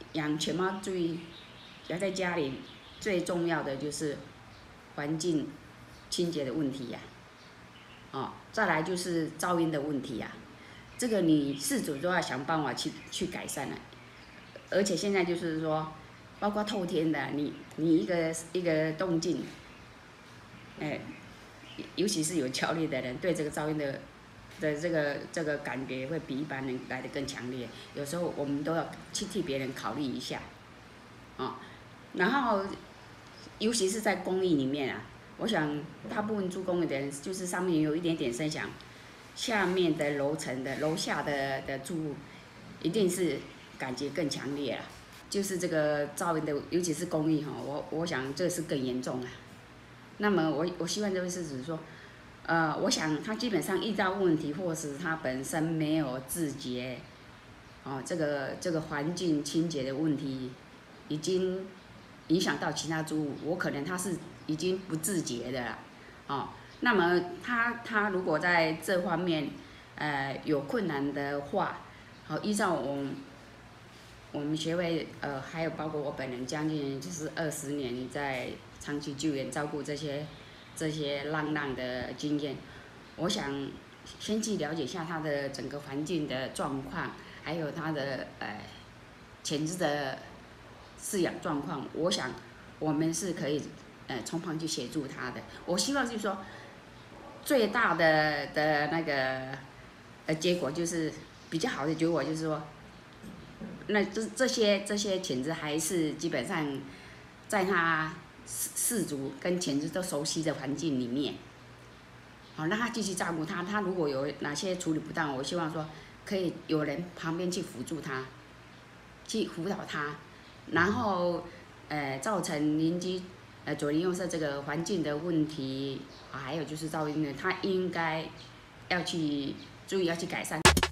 养犬猫注意，要在家里最重要的就是环境清洁的问题呀、再来就是噪音的问题呀、这个你饲主都要想办法去改善了。而且现在就是说，包括透天的，你一个动静，尤其是有焦虑的人，对这个噪音的这个感觉会比一般人来得更强烈。有时候我们都要去替别人考虑一下，然后尤其是在公寓里面啊，我想大部分住公寓的人，就是上面有一点点声响，下面的楼层的楼下的住户，一定是感觉更强烈了。就是这个噪音的，尤其是公寓我想这是更严重啊。那么我希望这位是指说，我想他基本上遇到问题，或是他本身没有自觉，这个环境清洁的问题，已经影响到其他住户，我可能他是已经不自觉的了，那么他如果在这方面，有困难的话，依照我们协会还有包括我本人将近就是20年在长期救援照顾这些浪的经验，我想先去了解一下他的整个环境的状况，还有他的犬只的饲养状况，我想我们是可以从旁去协助他的。我希望就是说最大的那个结果就是比较好的结果就是说。那这些犬只还是基本上在他饲主跟犬只都熟悉的环境里面，让他继续照顾他。他如果有哪些处理不当，我希望说可以有人旁边去辅助他，去辅导他，然后造成邻居左邻右舍这个环境的问题，还有就是噪音呢，他应该要去注意要去改善。